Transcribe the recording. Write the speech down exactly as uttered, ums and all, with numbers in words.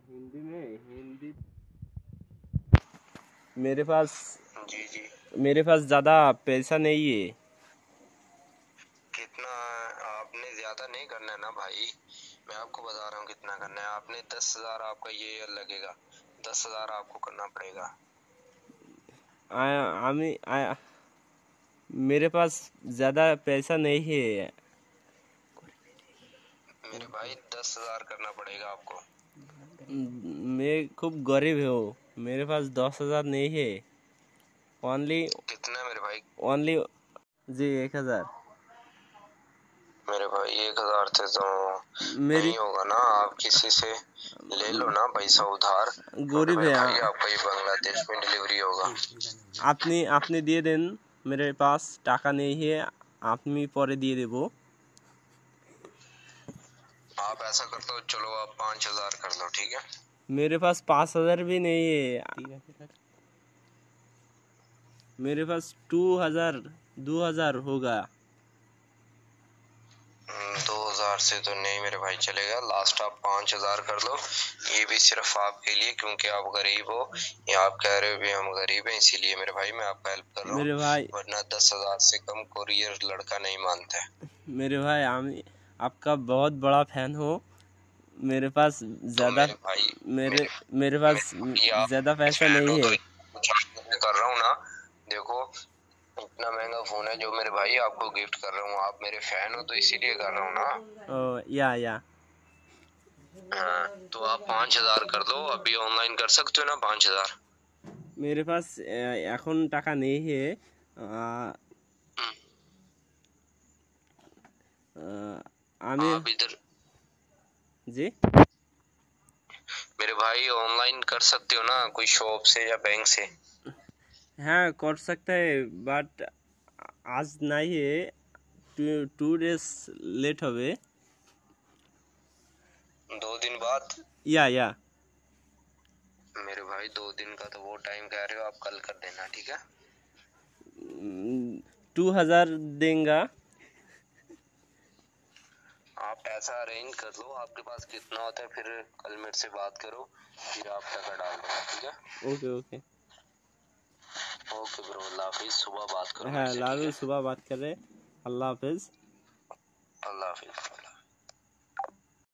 हिंदी में हिंदी मेरे पास जी जी मेरे पास ज़्यादा पैसा नहीं है। कितना? आपने ज्यादा नहीं करना है ना भाई, मैं आपको बता रहा हूँ कितना करना है। आपने दस हजार आपका ये लगेगा, दस हजार आपको करना पड़ेगा। आया आमी आया मेरे पास ज़्यादा पैसा नहीं है। मेरे भाई दस हजार करना पड़ेगा आपको। मैं खूब गरीब हूँ, मेरे पास दस हजार नहीं है। ओनली कितना मेरे भाई? ओनली जी एक हजार। मेरे भाई एक हजार से तो मेरी नहीं होगा ना, आप किसी से ले लो ना पैसा उधार, क्योंकि गरीब मेरे है। भाई आपका ये बांग्लादेश में डिलीवरी होगा। আপনি আপনি দিয়ে দেন, मेरे पास টাকা नहीं है, আপনি পরে দিয়ে দেবো। आप ऐसा कर दो, चलो आप पाँच हजार कर दो, ठीक है? मेरे पास पाँच हजार भी नहीं है, मेरे पास टू हजार दो हजार होगा। दो हजार से तो नहीं मेरे भाई चलेगा, लास्ट आप पाँच हजार कर दो। ये भी सिर्फ आपके लिए, क्योंकि आप गरीब हो, या आप कह रहे हो भी हम गरीब हैं, इसीलिए मेरे भाई मैं आपका हेल्प कर रहा मेरे हूँ, भाई वरना दस हजार से कम कोरियर लड़का नहीं मानता है। मेरे भाई आमी आपका बहुत बड़ा फैन हो। मेरे पास तो ज़्यादा मेरे भाई मेरे मेरे मेरे मेरे पास भाई आप ज़्यादा पैसा फैन नहीं हो तो है। कुछ मैं कर रहा हूँ ना। देखो इतना महंगा फोन है जो मेरे भाई आपको गिफ्ट कर रहा हूँ, आप मेरे फैन हो तो इसीलिए कर रहा हूँ ना। ओ, या या हाँ, तो आप पाँच हजार कर दो, अभी ऑनलाइन कर सकते हो ना पाँच हजार? मेरे पास এখন টাকা नहीं है। আমি आप इधर जी मेरे भाई ऑनलाइन कर सकते हो ना, कोई शॉप से या बैंक से? हाँ कर सकता है, बट आज नहीं है, टू टू डेज लेट হবে। दो दिन बाद? या या मेरे भाई दो दिन का तो वो टाइम कह रहे हो, आप कल कर देना, ठीक है? टू हजार देंगे। आप ऐसा अरेंज कर लो, आपके पास कितना होता है, फिर कल मेरे से बात करो, फिर आप टका डाल दो, ठीक है? Okay okay. ओके ब्रो, अल्लाह हाफिज, सुबह बात करो हाँ मेरे से, ठीक लालू है? सुबह बात कर रहे। अल्लाह हाफिज। अल्लाह हाफिज।